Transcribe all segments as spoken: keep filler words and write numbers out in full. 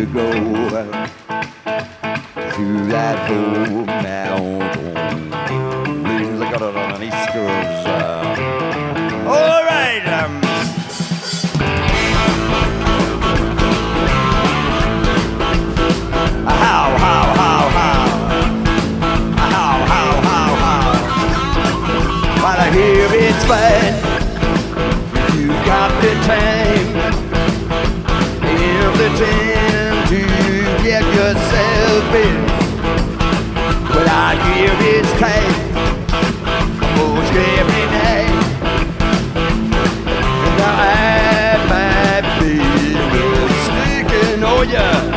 to go to that old mountain. Things I got it on an East Girls. Uh, all right. Um, how, how, how, how, how, how, how, how. While I hear it's fine, you got the time. Time to get yourself in. But I hear it's tight most every night, and I might be mistaken. Oh yeah.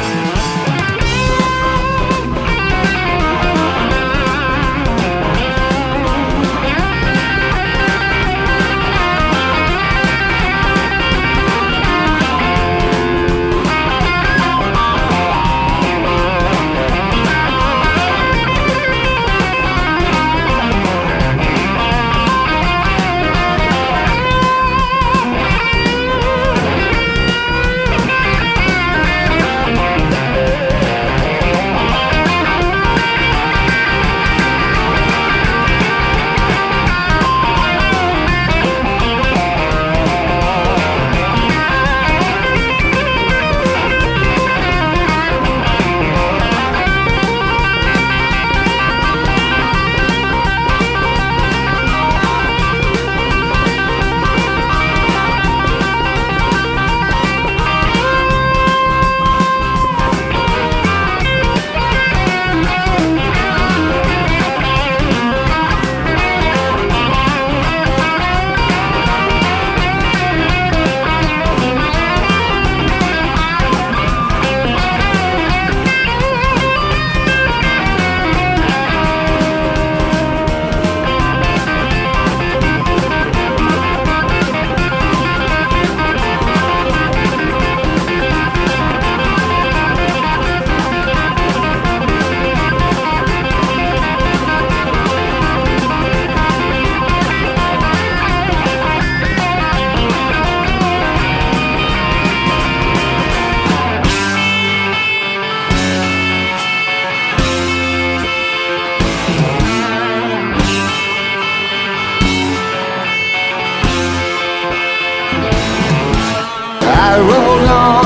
I rolled on,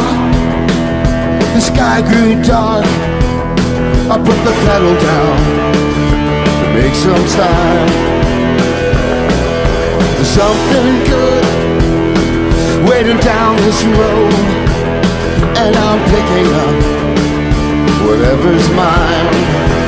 the sky grew dark. I put the pedal down to make some time. There's something good waiting down this road, and I'm picking up whatever's mine.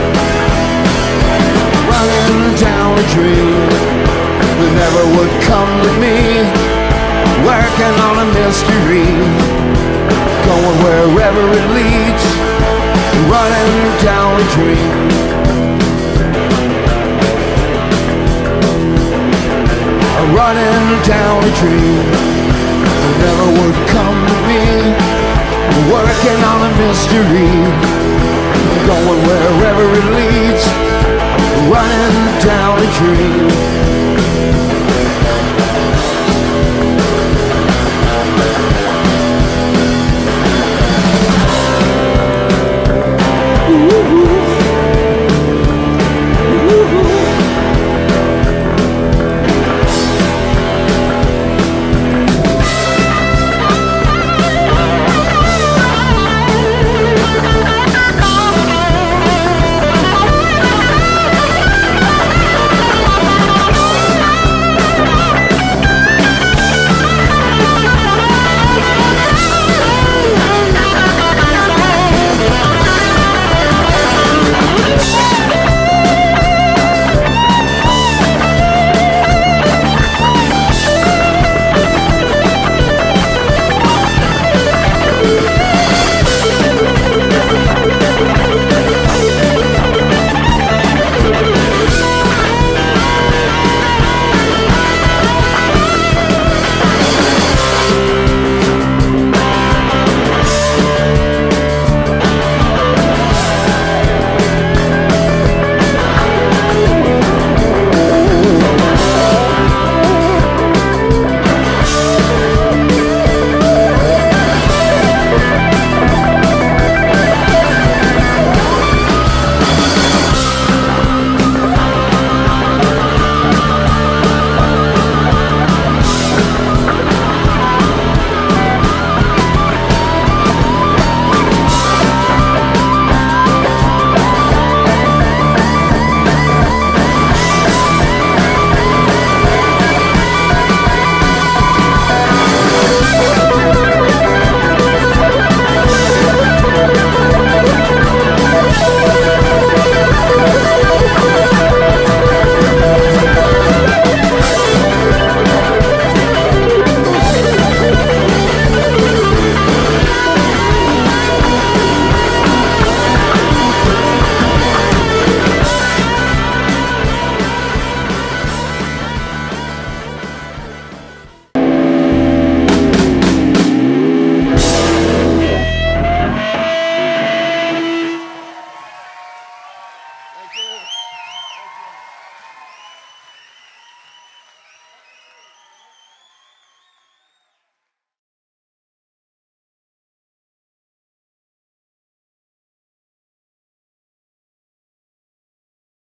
Running down a dream that never would come to me. Working on a mystery, going wherever it leads, running down a dream. Running down a dream that never would come to me. Working on a mystery, going wherever it leads, running down a dream. Thank you.